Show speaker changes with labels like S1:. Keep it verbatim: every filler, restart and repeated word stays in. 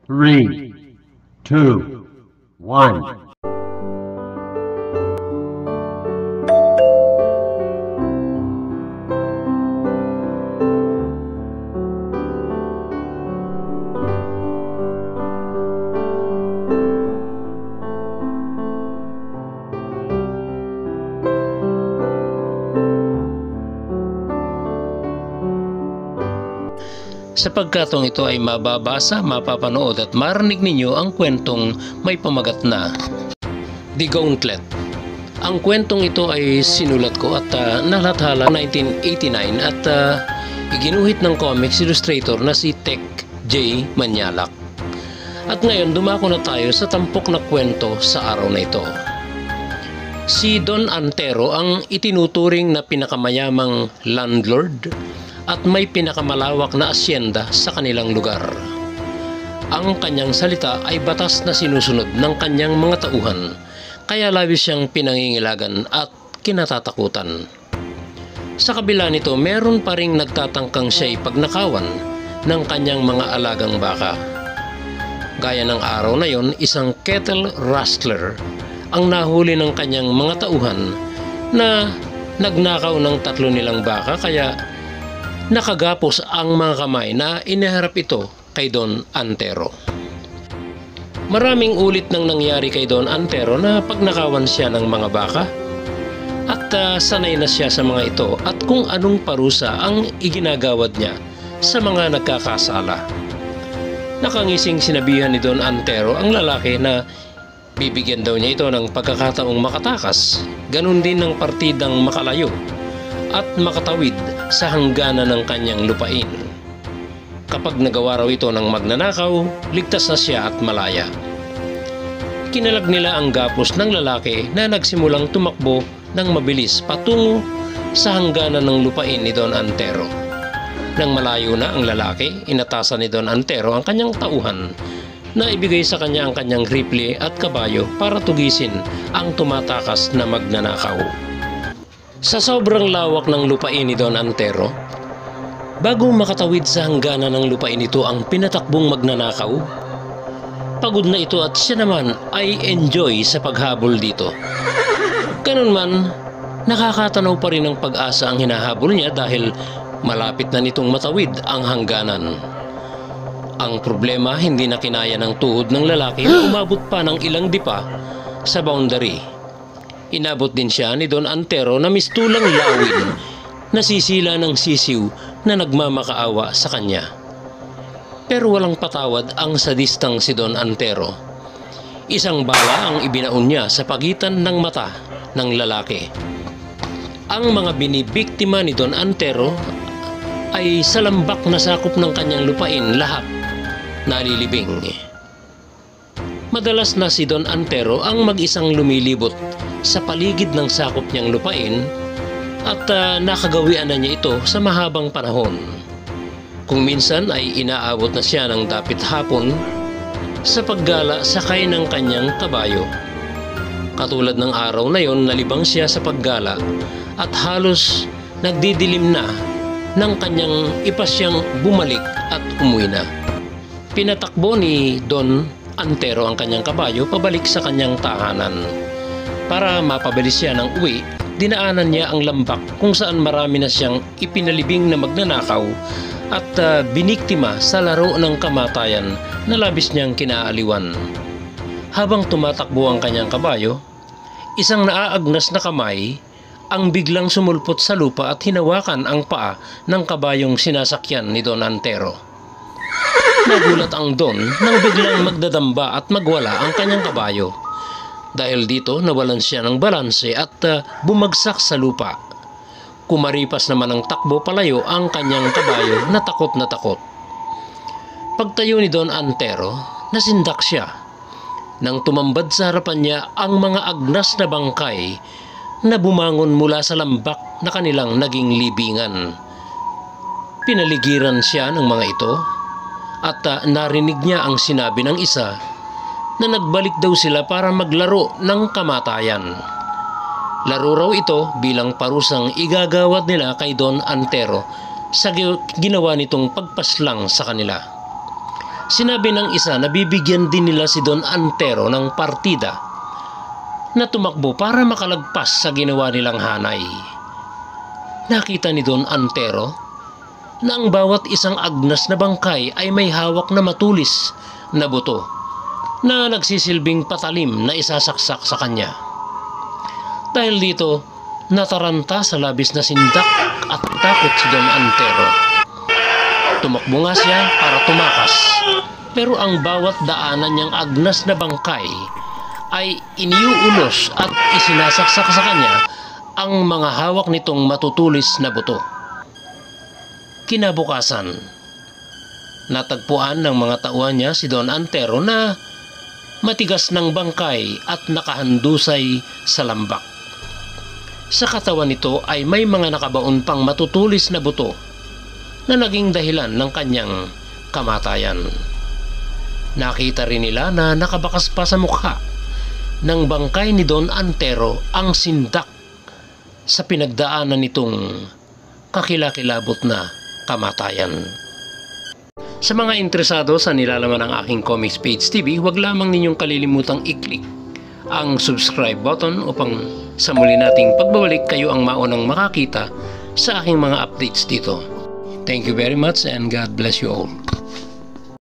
S1: Three, two, one.
S2: Sa pagkatong ito ay mababasa, mapapanood at marinig ninyo ang kwentong may pamagat na The Gauntlet. Ang kwentong ito ay sinulat ko at uh, nalathala nineteen eighty-nine at uh, iginuhit ng comics illustrator na si Tech J. Manyalak. At ngayon dumako na tayo sa tampok na kwento sa araw na ito. Si Don Antero ang itinuturing na pinakamayamang landlord at may pinakamalawak na asyenda sa kanilang lugar. Ang kanyang salita ay batas na sinusunod ng kanyang mga tauhan, kaya labis siyang pinangingilagan at kinatatakutan. Sa kabila nito, meron pa ring nagtatangkang siya'y pagnakawan ng kanyang mga alagang baka. Gaya ng araw na yon, isang cattle rustler ang nahuli ng kanyang mga tauhan na nagnakaw ng tatlo nilang baka, kaya nakagapos ang mga kamay na inaharap ito kay Don Antero. Maraming ulit nang nangyari kay Don Antero na pagnakawan siya ng mga baka at uh, sanay na siya sa mga ito at kung anong parusa ang iginagawad niya sa mga nagkakasala. Nakangising sinabihan ni Don Antero ang lalaki na bibigyan daw niya ito ng pagkakataong makatakas, ganun din ng partidang makalayo at makatawid sa hangganan ng kanyang lupain. Kapag nagawa raw ito ng magnanakaw, ligtas na siya at malaya. Kinalag nila ang gapos ng lalaki na nagsimulang tumakbo ng mabilis patungo sa hangganan ng lupain ni Don Antero. Nang malayo na ang lalaki, inatasan ni Don Antero ang kanyang tauhan na ibigay sa kanya ang kanyang rifle at kabayo para tugisin ang tumatakas na magnanakaw. Sa sobrang lawak ng lupain ni Don Antero, bago makatawid sa hangganan ng lupain ito ang pinatakbong magnanakaw, pagod na ito at siya naman ay enjoy sa paghabol dito. Ganun man, nakakatanaw pa rin ng pag-asa ang hinahabol niya dahil malapit na nitong matawid ang hangganan. Ang problema, hindi na kinaya ng tuhod ng lalaki na umabot pa ng ilang dipa sa boundary. Inabot din siya ni Don Antero na mistulang lawin na sisila ng sisiw na nagmamakaawa sa kanya. Pero walang patawad ang sadistang si Don Antero. Isang bala ang ibinaon niya sa pagitan ng mata ng lalaki. Ang mga binibiktima ni Don Antero ay sa lambak na sakop ng kanyang lupain, lahat nalilibing. Madalas na si Don Antero ang mag-isang lumilibot sa paligid ng sakop niyang lupain at uh, nakagawian na niya ito sa mahabang panahon. Kung minsan ay inaabot na siya ng dapit hapon sa paggala sakay ng kanyang kabayo. Katulad ng araw na yon, nalibang siya sa paggala at halos nagdidilim na ng kanyang ipasyang bumalik at umuwi na. Pinatakbo ni Don Antero ang kanyang kabayo pabalik sa kanyang tahanan. Para mapabilis siya ng uwi, dinaanan niya ang lambak kung saan marami na siyang ipinalibing na magnanakaw at uh, biniktima sa laro ng kamatayan na labis niyang kinaaliwan. Habang tumatakbo ang kanyang kabayo, isang naaagnas na kamay ang biglang sumulpot sa lupa at hinawakan ang paa ng kabayong sinasakyan ni Don Antero. Nagulat ang Don nang biglang magdadamba at magwala ang kanyang kabayo. Dahil dito nawalan siya ng balanse at uh, bumagsak sa lupa. Kumaripas naman ng takbo palayo ang kanyang kabayo na takot na takot. Pagtayo ni Don Antero, nasindak siya. Nang tumambad sa harapan niya ang mga agnas na bangkay na bumangon mula sa lambak na kanilang naging libingan. Pinaligiran siya ng mga ito at uh, narinig niya ang sinabi ng isa na nagbalik daw sila para maglaro ng kamatayan. Laro raw ito bilang parusang igagawad nila kay Don Antero sa ginawa nitong pagpaslang sa kanila. Sinabi ng isa na bibigyan din nila si Don Antero ng partida na tumakbo para makalagpas sa ginawa nilang hanay. Nakita ni Don Antero na ang bawat isang agnas na bangkay ay may hawak na matulis na buto na nagsisilbing patalim na isasaksak sa kanya. Dahil dito, nataranta sa labis na sindak at takot si Don Antero. Tumakbo nga siya para tumakas, pero ang bawat daanan niyang agnas na bangkay ay iniuulos at isinasaksak sa kanya ang mga hawak nitong matutulis na buto. Kinabukasan, natagpuan ng mga tauhan niya si Don Antero na matigas ng bangkay at nakahandusay sa lambak. Sa katawan nito ay may mga nakabaon pang matutulis na buto na naging dahilan ng kanyang kamatayan. Nakita rin nila na nakabakas pa sa mukha ng bangkay ni Don Antero ang sindak sa pinagdaanan nitong kakilakilabot na kamatayan. Sa mga interesado sa nilalaman ng aking Comics Page T V, huwag lamang ninyong kalilimutang i-click ang subscribe button upang sa muli nating pagbabalik kayo ang maunang makakita sa aking mga updates dito. Thank you very much and God bless you all.